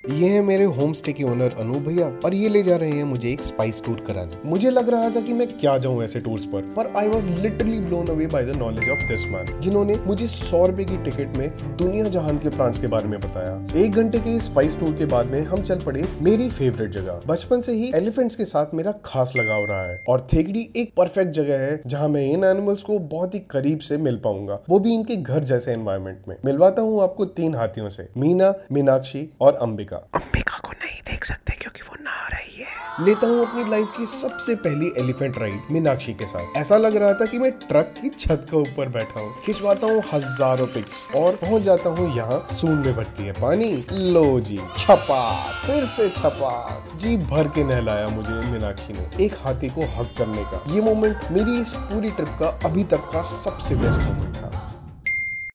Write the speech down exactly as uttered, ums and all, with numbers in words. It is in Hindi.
ये है मेरे होम स्टे के ओनर अनूप भैया और ये ले जा रहे हैं मुझे एक स्पाइस टूर कराने। मुझे लग रहा था कि मैं क्या जाऊं ऐसे टूर्स पर पर I was literally blown away by the knowledge of this man, जिन्होंने मुझे सौ रुपए की टिकट में दुनिया जहान के प्लांट्स के बारे में बताया। एक घंटे के स्पाइस टूर के बाद में हम चल पड़े मेरी फेवरेट जगह। बचपन से ही एलिफेंट्स के साथ मेरा खास लगाव रहा है और थेगड़ी एक परफेक्ट जगह है जहाँ मैं इन एनिमल्स को बहुत ही करीब से मिल पाऊंगा, वो भी इनके घर जैसे एनवायरमेंट में। मिलवाता हूँ आपको तीन हाथियों से, मीना, मीनाक्षी और अंबिका। अंबिका को नहीं देख सकते क्योंकि वो नहा रही है। लेता हूँ अपनी लाइफ की सबसे पहली एलिफेंट राइड मीनाक्षी के साथ। ऐसा लग रहा था कि मैं ट्रक की छत के ऊपर बैठा हूँ। खिंचवाता हूँ हजारों पिक्स और पहुंच जाता हूँ यहाँ सूंड में भरती है पानी। लो जी, छपा, फिर से छपा। जी भर के नहलाया मुझे मीनाक्षी ने एक हाथी को हक करने का। ये मोमेंट मेरी इस पूरी ट्रिप का अभी तक का सबसे बेस्ट मोमेंट था।